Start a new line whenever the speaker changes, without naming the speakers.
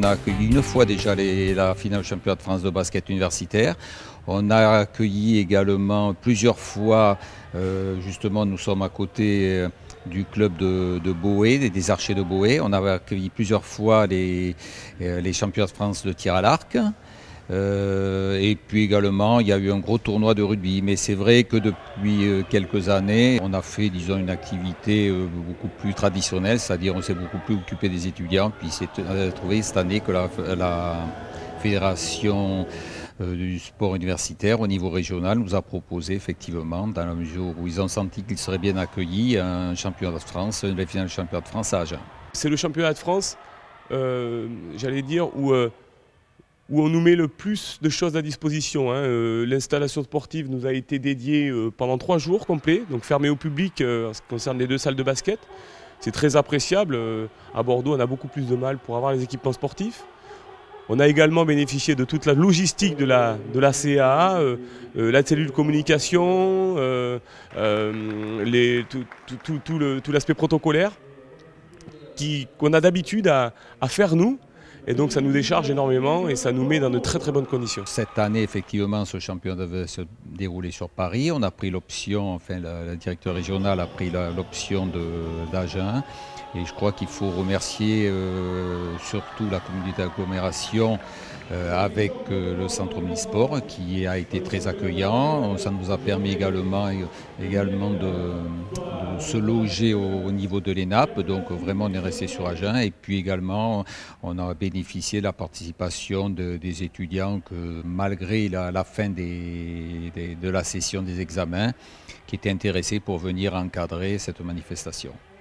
a accueilli une fois déjà la finale du championnat de France de basket universitaire. On a accueilli également plusieurs fois, justement nous sommes à côté du club de Boé, des Archers de Boé. On avait accueilli plusieurs fois les championnats de France de tir à l'arc. Et puis également, il y a eu un gros tournoi de rugby. Mais c'est vrai que depuis quelques années, on a fait, disons, une activité beaucoup plus traditionnelle, c'est-à-dire on s'est beaucoup plus occupé des étudiants. Puis c'est trouvé cette année que la fédération du sport universitaire au niveau régional nous a proposé effectivement, dans la mesure où ils ont senti qu'ils seraient bien accueillis, un championnat de France, les finales du championnat de France à Agen.
C'est le championnat de France, j'allais dire, où on nous met le plus de choses à disposition. L'installation sportive nous a été dédiée pendant 3 jours complets, donc fermée au public en ce qui concerne les 2 salles de basket. C'est très appréciable. À Bordeaux, on a beaucoup plus de mal pour avoir les équipements sportifs. On a également bénéficié de toute la logistique de la CAA, la cellule communication, tout l'aspect protocolaire qu'on a d'habitude à faire nous. Et donc ça nous décharge énormément et ça nous met dans de très très bonnes conditions.
Cette année, effectivement, ce championnat devait se dérouler sur Paris. On a pris l'option, enfin le directeur régional a pris l'option d'Agen. Et je crois qu'il faut remercier surtout la communauté d'agglomération avec le centre omnisport qui a été très accueillant. Ça nous a permis également de se loger au niveau de l'ENAP. Donc vraiment on est resté sur Agen. Et puis également on a bénéficié de la participation des étudiants que malgré la fin de la session des examens qui étaient intéressés pour venir encadrer cette manifestation.